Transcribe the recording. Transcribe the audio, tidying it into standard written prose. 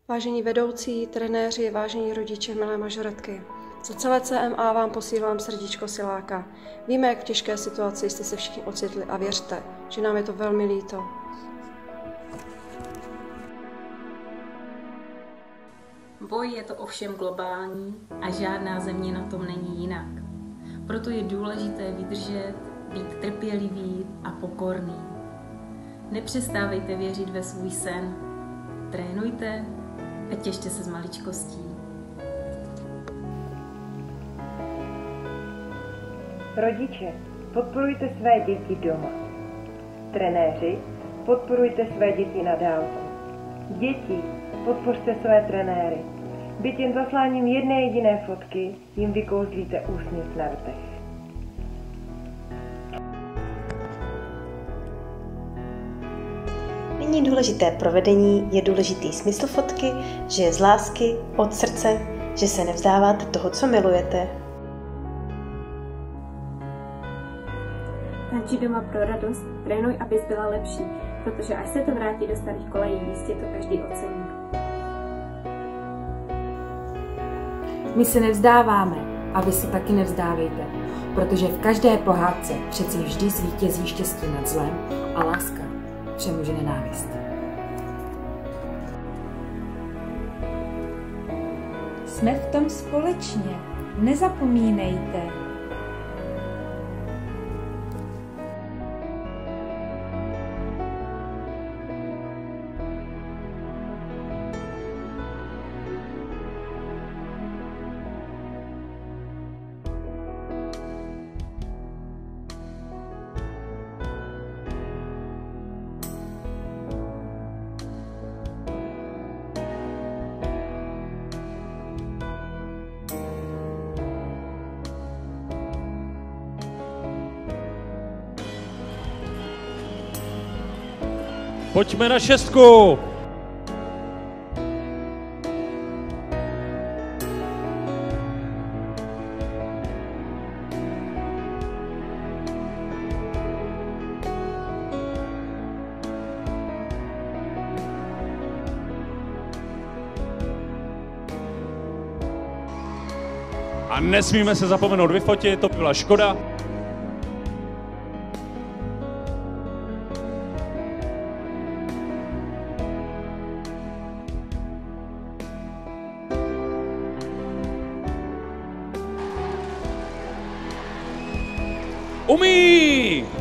Vážení vedoucí, trenéři, vážení rodiče, milé mažoretky, za celé CMA vám posílám srdíčko siláka. Víme, jak v těžké situaci jste se všichni ocitli a věřte, že nám je to velmi líto. Boj je to ovšem globální a žádná země na tom není jinak. Proto je důležité vydržet, být trpělivý a pokorný. Nepřestávejte věřit ve svůj sen. Trénujte a těšte se z maličkostí. Rodiče, podporujte své děti doma. Trenéři, podporujte své děti na dálku. Děti, podpořte své trenéry. Byť jen zasláním jedné jediné fotky jim vykouzlíte úsměv na rtech. Není důležité provedení, je důležitý smysl fotky, že je z lásky, od srdce, že se nevzdáváte toho, co milujete. Tančí doma pro radost, trénuj, abys byla lepší, protože až se to vrátí do starých kolejí, jistě to každý ocení. My se nevzdáváme a vy se taky nevzdávejte, protože v každé pohádce přeci vždy zvítězí štěstí nad zlem a láska přemůže nenávist. Jsme v tom společně, nezapomínejte. Pojďme na šestku! A nesmíme se zapomenout vyfotit, to by byla škoda. Umí!